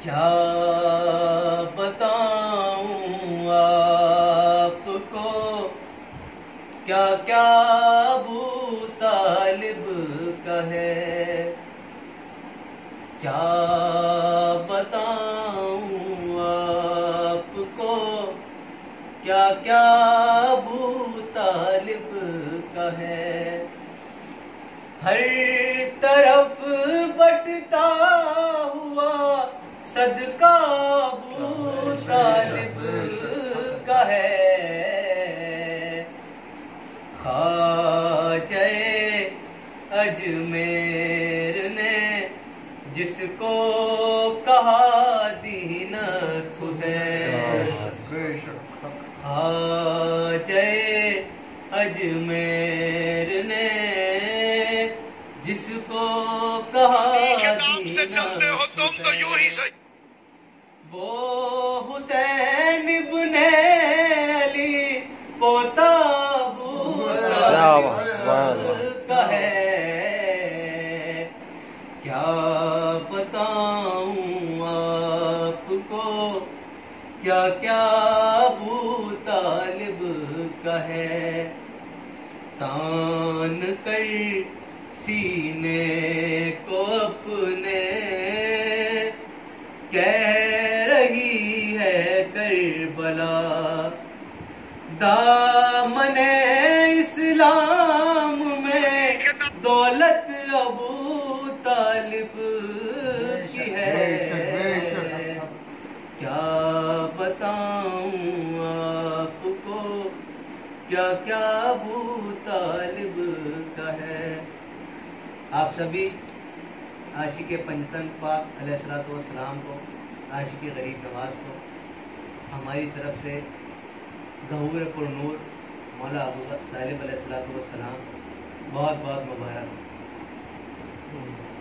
क्या बताऊं आपको, क्या क्या अबू तालिब का है। क्या बताऊं आपको, क्या क्या अबू तालिब का है। हर तरफ बंटता हुआ सदका अबू तालिब का है। ख्वाजा अजमेर ने जिसको कहा दीन हुसैन, ख्वाजा अजमेर ने जिसको कहा दीन हुसैन, वो हुसैन इब्ने अली पोता अबू का है। क्या बताऊं आपको, क्या क्या अबू तालिब का है। तान कर सीने को अपने कह रही है करबला, दामने इस्लाम में दौलत अबू तालिब की है। क्या बताऊं आपको, क्या क्या अबू तालिब का है। आप सभी आशिक़े पंजतन पाक अलैहिस्सलातु वस्सलाम को, आशिक़े गरीब नवाज को हमारी तरफ से ज़हूर पुर नूर मौला अबूतालिब अलैहिस्सलातु वस्सलाम बहुत बहुत मुबारक।